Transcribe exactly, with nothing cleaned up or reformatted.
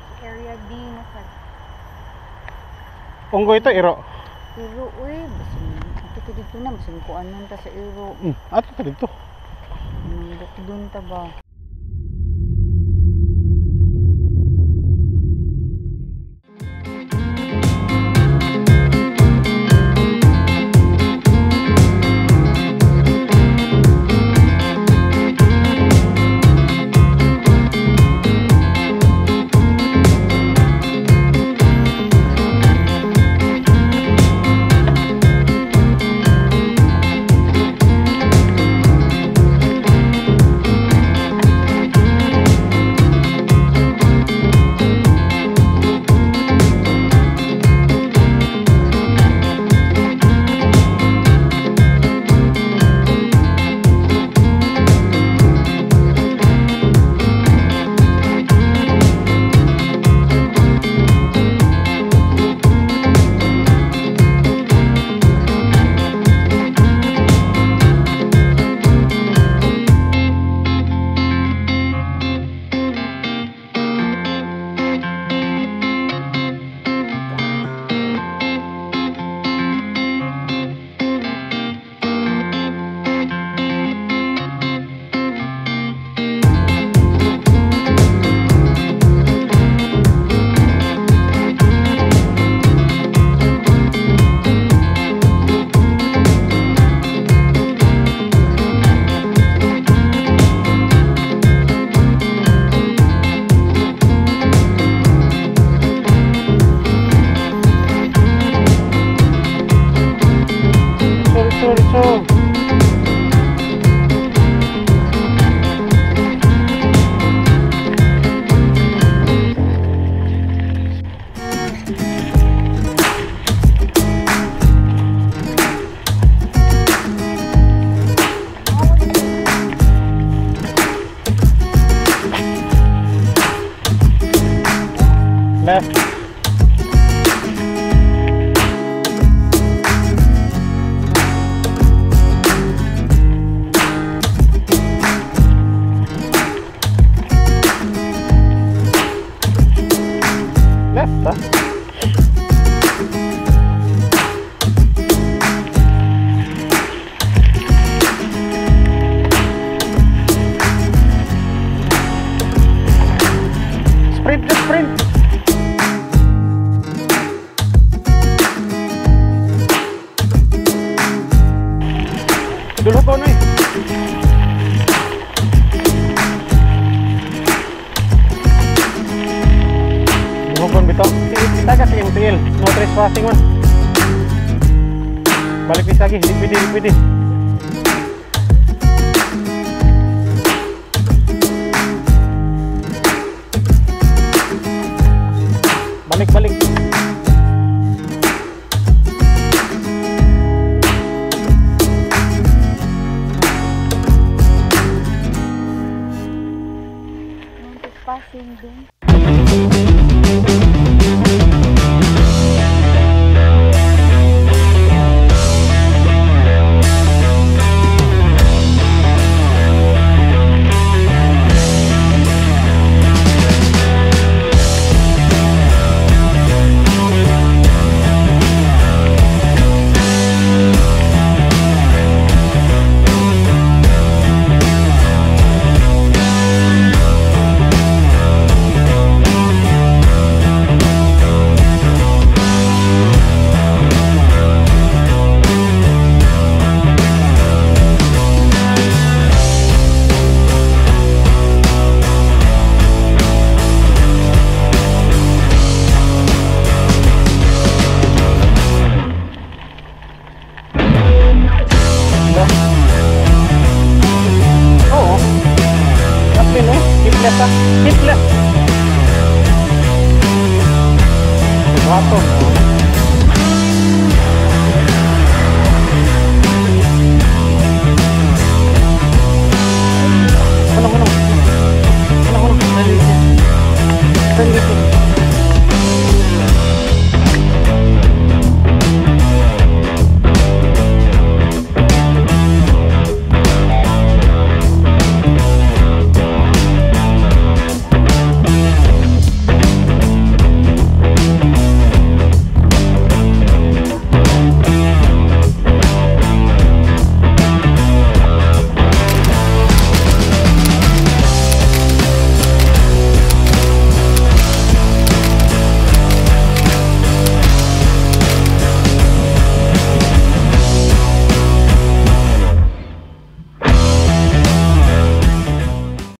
Area D na sa Unggoy ito, iro. Iro, uy. Basin, ito ko dito na. Basin ko anon ta sa iro. Hmm, ato ka dito. Nandok dun ta ba? Left. Left, ah. Sprint na sprint. Dulu ko na eh. Dulu bito. Kita kasi yung tiil. No trespassing man. Balik bis lagi. Dipidi, dipidi. Balik, balik. Passing dun. Hit left. Hit left. Wato.